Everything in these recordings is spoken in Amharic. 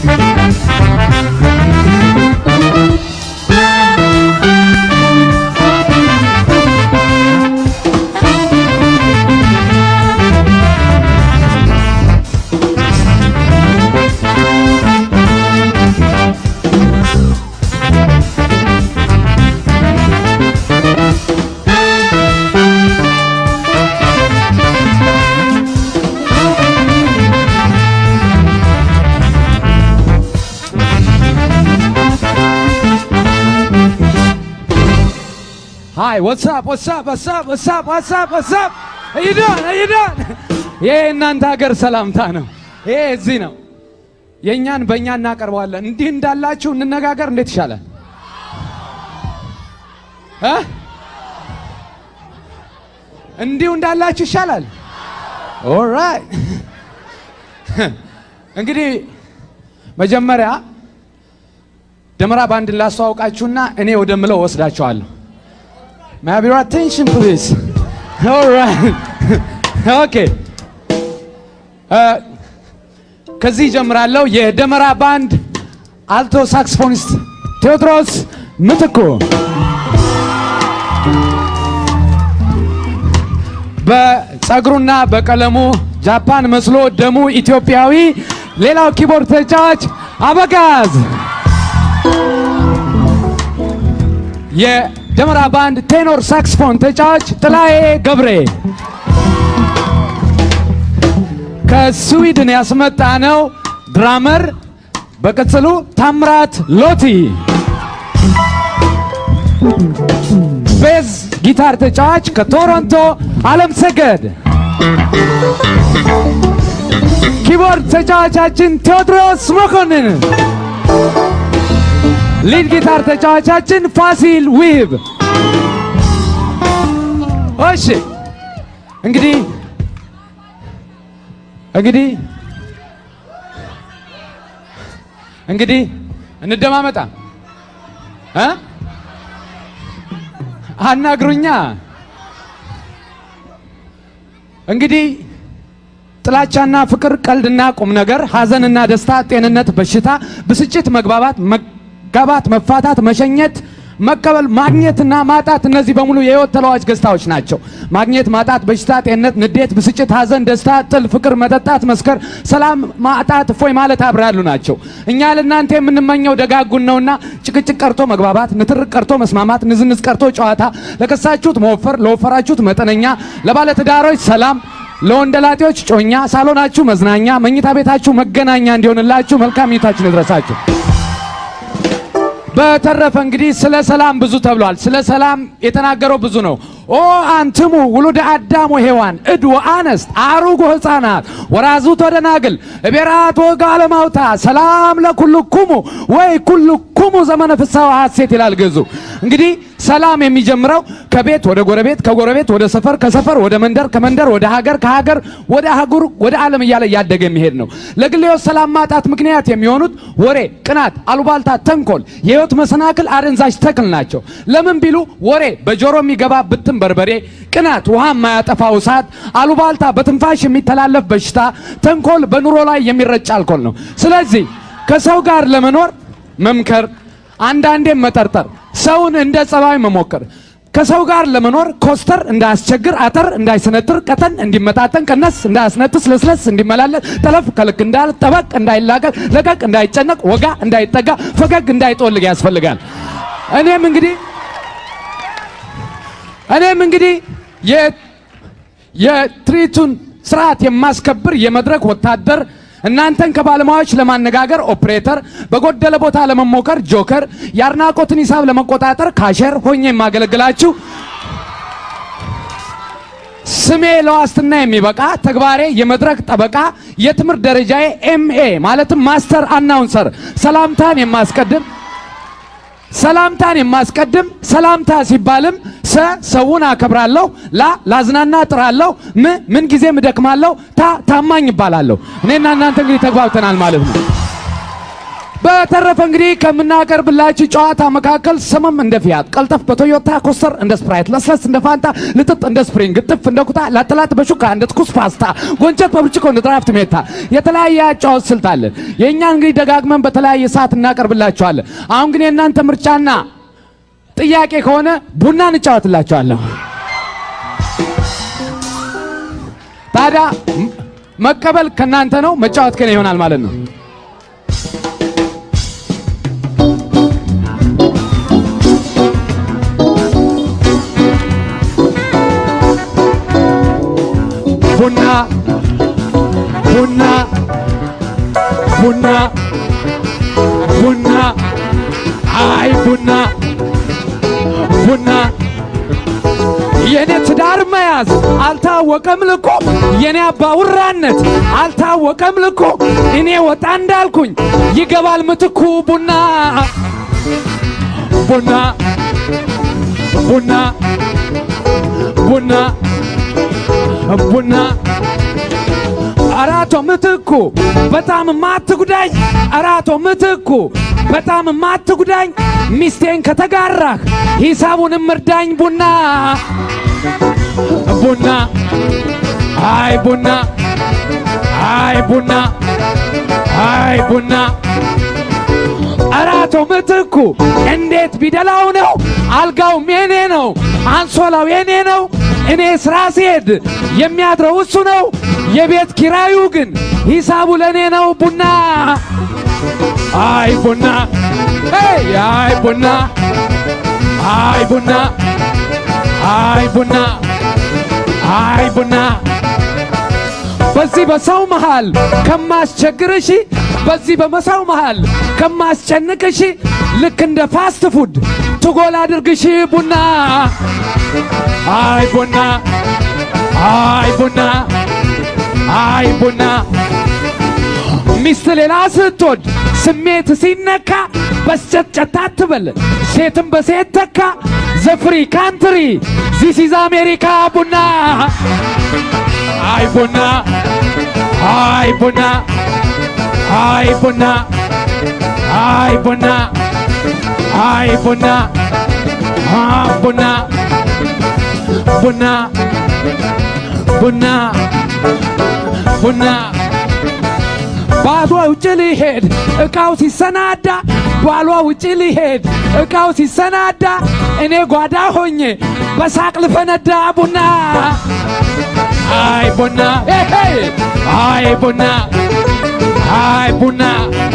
Hi, what's up? What's up? What's up? What's up? What's up? What's up? How you doing? How you doing? Yeah, እናንተ ሀገር ሰላምታ ነው። ይሄ እዚህ ነው። የኛን በእኛ እናቀርባለን። እንዲህ እንዳላችሁ እንነጋገር እንዴት ይሻላል? እንዲሁ እንዳላችሁ ይሻላል? All right. እንግዲህ መጀመሪያ ደመራ ባንድ ላስተዋውቃችሁና እኔ ወደምለው ወስዳችኋለሁ. May I have your attention, please? All right. Okay. ከዚህ ጀምራለሁ የደመራ ባንድ አልቶ ሳክስፎኒስት ቴዎድሮስ ምትኩ በጸጉሩና በቀለሙ ጃፓን መስሎ ደሙ ኢትዮጵያዊ ሌላው ኪቦርድ ተጫዋች አበጋዝ የደመራ ባንድ ቴኖር ሳክስፎን ተጫዋች ጥላዬ ገብሬ ከስዊድን ያስመጣነው ድራመር በቅጽሉ ታምራት ሎቲ ቤዝ ጊታር ተጫዋች ከቶሮንቶ ዓለም ሰገድ ኪቦርድ ተጫዋቻችን ቴዎድሮስ መኮንን ሊድ ጊታር ተጫዋቻችን ፋሲል ዊብ እሺ እንግዲህ እንደማመጣ አናግሩኛ እንግዲህ ጥላቻና ፍቅር ቀልድና ቁም ነገር ሐዘንና ደስታ ጤንነት በሽታ ብስጭት መግባባት መፋታት መሸኘት መቀበል ማግኘትና ማጣት እነዚህ በሙሉ የህይወት ተለዋጭ ገጽታዎች ናቸው ማግኘት ማጣት በሽታ ጤንነት ንዴት ብስጭት ሐዘን ደስታ ጥል ፍቅር መጠጣት መስከር ሰላም ማጣት ፎይ ማለት አብራሉ ናቸው እኛ ለናንተ የምንመኘው ደጋጉን ነውና ጭቅጭቅ ቀርቶ መግባባት ንትርቅ ቀርቶ መስማማት ንዝንዝ ቀርቶ ጨዋታ ለከሳችሁት መወፈር ለወፈራችሁት መጠነኛ ለባለ ትዳሮች ሰላም ለወንደላጤዎች ጮኛ ሳሎናችሁ መዝናኛ መኝታ ቤታችሁ መገናኛ እንዲሆንላችሁ መልካም ይታችን ይድረሳችሁ በተረፈ እንግዲህ ስለ ሰላም ብዙ ተብሏል ስለ ሰላም የተናገረው ብዙ ነው ኦ አንተሙ ውሉደ አዳም ወሔዋን እድ ወአንስት አሩግ ወሕፃናት ወራዙት ወደናግል እቤራት ወጋለማውታ ሰላም ለኩልኩሙ ወይ ኩልኩሙ ዘመነ ፍስሐ ወሐሴት ይላል ገዙ እንግዲህ ሰላም የሚጀምረው ከቤት ወደ ጎረቤት ከጎረቤት ወደ ሰፈር ከሰፈር ወደ መንደር ከመንደር ወደ ሀገር ከሀገር ወደ አህጉር ወደ ዓለም እያለ ያደገ የሚሄድ ነው ለግሌው ሰላም ማጣት ምክንያት የሚሆኑት ወሬ ቅናት አሉባልታ ተንኮል የህይወት መሰናክል አደንዛዥ ተክል ናቸው ለምን ቢሉ ወሬ በጆሮ የሚገባ ብትን በርበሬ ቅናት ውሃ ማያጠፋው እሳት አሉባልታ በትንፋሽ የሚተላለፍ በሽታ ተንኮል በኑሮ ላይ የሚረጭ አልኮል ነው ስለዚህ ከሰው ጋር ለመኖር መምከር አንዳንዴ መጠርጠር ሰውን እንደ ጸባይ መሞከር ከሰው ጋር ለመኖር ኮስተር እንዳያስቸግር አተር እንዳይሰነጥር ቀተን እንዲመጣጠን ቀነስ እንዳያስነጥስ ለስለስ እንዲመላለስ ተለፍ ከልክ እንዳል ጠበቅ እንዳይላቀቅ ለቀቅ እንዳይጨነቅ ወጋ እንዳይጠጋ ፈገግ እንዳይጦልግ ያስፈልጋል እኔም እንግዲህ የትሪቱን ስርዓት የማስከብር የመድረክ ወታደር እናንተን ከባለሙያዎች ለማነጋገር ኦፕሬተር በጎደለ ቦታ ለመሞከር ጆከር ያርናቆትን ሂሳብ ለመቆጣጠር ካሸር ሆኜ ማገለግላችሁ ስሜ ለዋስትና የሚበቃ ተግባሬ የመድረክ ጠበቃ የትምርት ደረጃዬ ኤምኤ ማለትም ማስተር አናውንሰር ሰላምታን የማስቀድም ሰላምታ ሲባልም ሰውን አከብራለሁ ላዝናና ጥራለሁ ምን ጊዜም ደክማለሁ ታማኝ ይባላለሁ እኔና እናንተ እንግዲህ ተግባብተናል ማለት ነው በተረፈ እንግዲህ ከምናቀርብላችሁ ጨዋታ መካከል ስምም እንደ ፊያት ቀልጠፍ በቶዮታ ኮስተር እንደ ስፕራይት ለስለስ እንደ ፋንታ ልጥጥ እንደ ስፕሪንግ ጥፍ እንደ ኩታ ላጥላት በሹካ እንደ ትኩስ ፓስታ ጎንጨት በብርጭቆ እንደ ድራፍት ሜታ የተለያየ አጫዋወት ስልት አለን። የኛ እንግዲህ ደጋግመን በተለያየ ሰዓት እናቀርብላችኋለን። አሁን ግን የእናንተ ምርጫና ጥያቄ ከሆነ ቡና እንጫወትላችኋለሁ። ታዲያ መቀበል ከናንተ ነው፣ መጫወት ከኔ ይሆናል ማለት ነው። ቡና ቡና ቡና ቡና አይ ቡና ቡና የኔ ትዳር መያዝ አልታወቀም ልኮ የኔ አባውራነት አልታወቀም ልኮ እኔ ወጣ እንዳልኩኝ ይገባል ምትኩ ቡና ቡና ቡና ቡና ቡና አራቶ ምትኩ በጣም ማትጉዳኝ አራቶ ምትኩ በጣም ማትጉዳኝ ሚስቴን ከተጋራህ ሂሳቡን ምርዳኝ ቡና ቡና አይ ቡና አይ ቡና አይ ቡና አራቶ ምትኩ እንዴት ቢደላው ነው አልጋውም የኔ ነው አንሶላው የኔ ነው እኔ ስራ ሲሄድ የሚያድረው እሱ ነው የቤት ኪራዩ ግን ሂሳቡ ለኔ ነው ቡና አይ ቡና አይ ቡና አይ ቡና አይ ቡና አይ ቡና በዚህ በሰው መሃል ከማስቸግርሽ በዚህ በመሰው መሃል ከማስጨንቅሽ ልክ እንደ ፋስት ፉድ ትጎል አድርግሽ ቡና አይ ቡና አይ ቡና አይ ቡና ሚስት ሌላ ስትወድ ስሜት ሲነካ በስጨት አትበል ሴትም በሴት ተካ ዘፍሪ ካንትሪ ዚስ ኢዝ አሜሪካ ቡና አይ ቡና አይ ቡና አይ ቡና አይ ቡና አይ ቡና ቡና ቡና ቡና ቡና ባሏ ውጭ ሊሄድ እቃው ሲሰናዳ ባሏ ውጭ ሊሄድ እቃው ሲሰናዳ እኔ ጓዳ ሆኜ በሳቅ ልፈነዳ ቡና አይ ቡና አይ ቡና አይ ቡና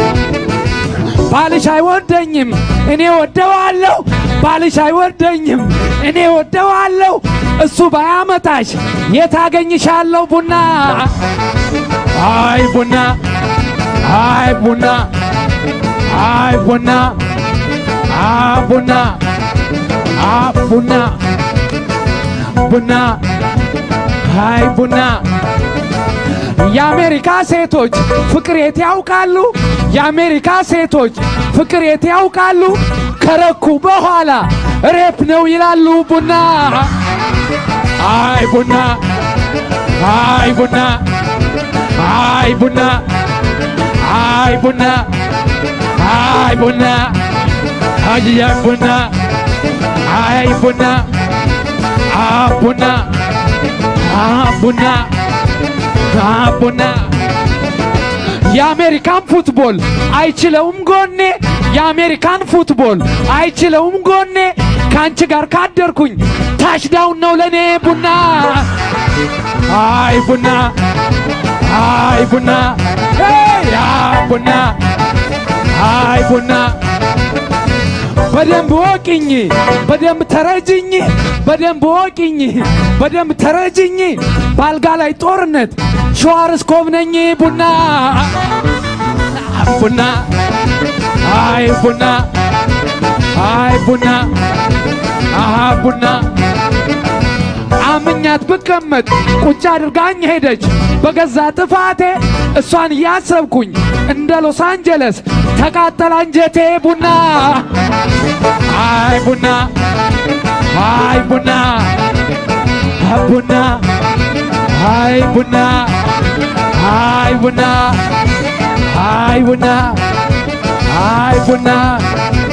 ባልሽ አይወደኝም እኔ ወደዋለሁ ባልሽ አይወደኝም እኔ ወደዋለሁ እሱ ባያመጣሽ የታገኝሻለሁ ቡና አይ ቡና አይ ቡና አይ ቡና ቡና ቡና ቡና አይ ቡና የአሜሪካ ሴቶች ፍቅር የት ያውቃሉ የአሜሪካ ሴቶች ፍቅር የት ያውቃሉ ከረኩ በኋላ ሬፕ ነው ይላሉ ቡና አይ ቡና አይ ቡና አይ ቡና አይ ቡና አይ ቡና አይ ቡና አይ ቡና ቡና ቡና ቡና የአሜሪካን ፉትቦል አይችለውም ጎኔ የአሜሪካን ፉትቦል አይችለውም ጎኔ ካንቺ ጋር ካደርኩኝ ታሽዳውን ነው ለኔ ቡና አይ ቡና አይ ቡና ቡና አይ ቡና በደንብ ወቂኝ በደንብ ተረጅኝ በደንብ ወቂኝ በደንብ ተረጅኝ ባልጋ ላይ ጦርነት ሸዋርስ ኮብነኝ ቡና ቡና አይ ቡና አይ ቡና ቡና አምኛት ብቀመጥ ቁጭ አድርጋኝ ሄደች በገዛ ጥፋቴ እሷን ያሰብኩኝ እንደ ሎስ አንጀለስ ተቃጠለ አንጀቴ ቡና አይ ቡና አይ ቡና ቡና አይ ቡና አይ ቡና አይ ቡና አይ ቡና